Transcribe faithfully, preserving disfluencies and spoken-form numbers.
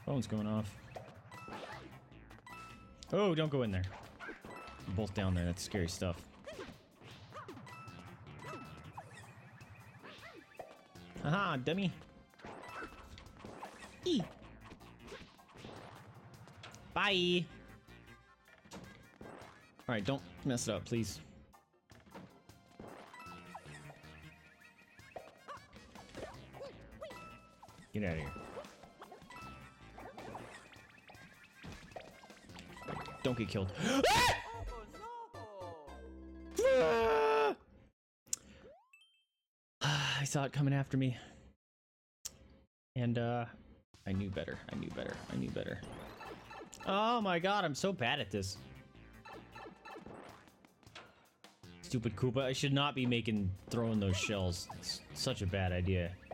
Phone's going off. Oh, don't go in there. You're both down there. That's scary stuff. Haha, dummy. E. Bye. Alright, don't mess it up, please. Get out of here. Don't get killed. I saw it coming after me. And, uh, I knew better. I knew better. I knew better. Oh my god, I'm so bad at this. Stupid Koopa. I should not be making, throwing those shells. It's such a bad idea.